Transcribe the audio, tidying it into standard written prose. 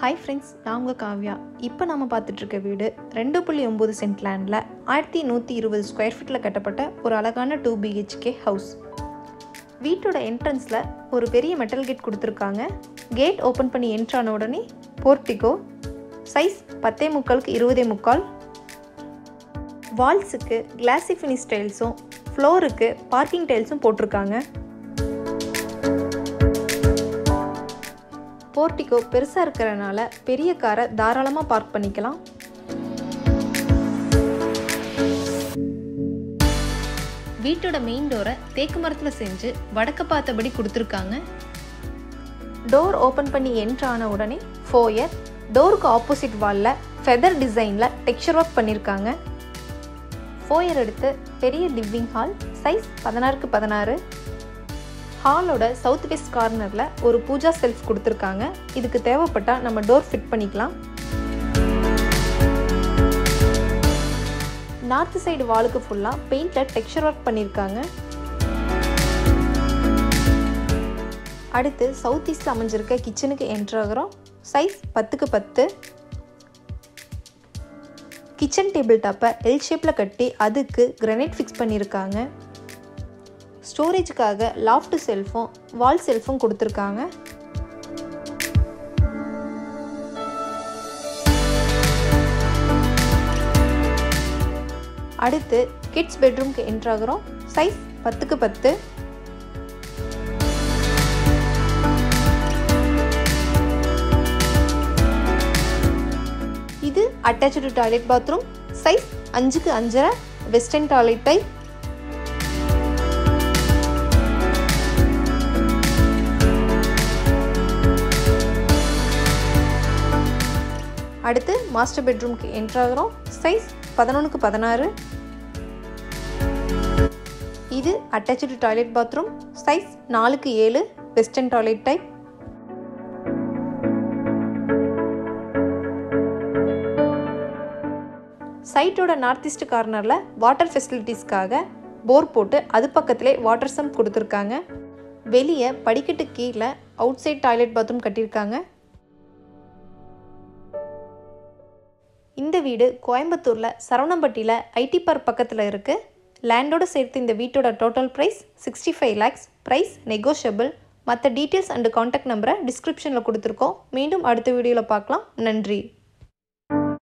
Hi friends, நான் உங்கள் காவ்யா. இப்போ நம்ம பார்த்துட்ருக்க வீடு 2.9 சென்ட் லேண்டில் 1120 ஸ்கொயர் ஃபீட்டில் கட்டப்பட்ட ஒரு அழகான 2 BHK ஹவுஸ். வீட்டோட என்ட்ரன்ஸில் ஒரு பெரிய மெட்டல் கேட் கொடுத்துருக்காங்க. கேட் ஓப்பன் பண்ணி என்ட்ரான உடனே போர்ட்டிகோ, சைஸ் 10.75 20.75. வால்ஸுக்கு கிளாசி ஃபினிஷ் டைல்ஸும் ஃப்ளோருக்கு பார்க்கிங் டைல்ஸும் போட்டிருக்காங்க. போர்ட்டிகோ பெருசாக இருக்கிறனால பெரிய காரை தாராளமாக பார்க் பண்ணிக்கலாம். வீட்டோட மெயின் டோரை தேக்கு மரத்தில் செஞ்சு வடக்க பார்த்தபடி கொடுத்துருக்காங்க. டோர் ஓப்பன் பண்ணி என்ட்ரு ஆன உடனே ஃபோயர், டோருக்கு ஆப்போசிட் வாலில் ஃபெதர் டிசைனில் டெக்ஸ்சர் ஒர்க் பண்ணியிருக்காங்க. ஃபோயர் எடுத்து பெரிய லிவிங் ஹால், சைஸ் 16x16. ஹாலோட சவுத் வெஸ்ட் கார்னரில் ஒரு பூஜா செல்ஃப் கொடுத்துருக்காங்க. இதுக்கு தேவைப்பட்டால் நம்ம டோர் ஃபிட் பண்ணிக்கலாம். நார்த் சைடு வாலுக்கு ஃபுல்லாக பெயிண்டில் டெக்ஸ்சர் ஒர்க் பண்ணியிருக்காங்க. அடுத்து சவுத் ஈஸ்டில் அமைஞ்சிருக்க கிச்சனுக்கு என்ட்ரு ஆகிறோம். Size 10x10. கிச்சன் டேபிள் டாப்பை எல் ஷேப்பில் கட்டி அதுக்கு கிரானைட் ஃபிக்ஸ் பண்ணியிருக்காங்க. ஸ்டோரேஜுக்காக லாஃப்ட் செல்ஃபும் வால் செல்ஃபும் கொடுத்துருக்காங்க. அடுத்து கிட்ஸ் பெட்ரூம்க்கு என்ட்ரு ஆகிறோம். Size 10x10. இது attached toilet bathroom, size 5x5 western toilet type. அடுத்து மாஸ்டர் பெட்ரூம்க்கு என்ட்ரு ஆகிறோம். Size 11x16. இது attached toilet bathroom, size 4x7 western toilet type. சைட்டோட நார்த் ஈஸ்ட் கார்னரில் வாட்டர் ஃபெசிலிட்டிஸ்க்காக போர் போட்டு அது பக்கத்திலே வாட்டர் சம்ப் கொடுத்துருக்காங்க. வெளியே படிக்கட்டு கீழே அவுட் சைட் டாய்லெட் பாத்ரூம் கட்டியிருக்காங்க. இந்த வீடு கோயம்புத்தூரில் சரவணம்பட்டியில் ஐடி பார்க் பக்கத்தில் இருக்குது. லேண்டோடு சேர்த்து இந்த வீட்டோட total price 65 lakhs. Price negotiable. மற்ற டீட்டெயில்ஸ் அண்ட் கான்டாக்ட் நம்பரை டிஸ்கிரிப்ஷனில் கொடுத்துருக்கோம். மீண்டும் அடுத்த வீடியோவில் பார்க்கலாம். நன்றி.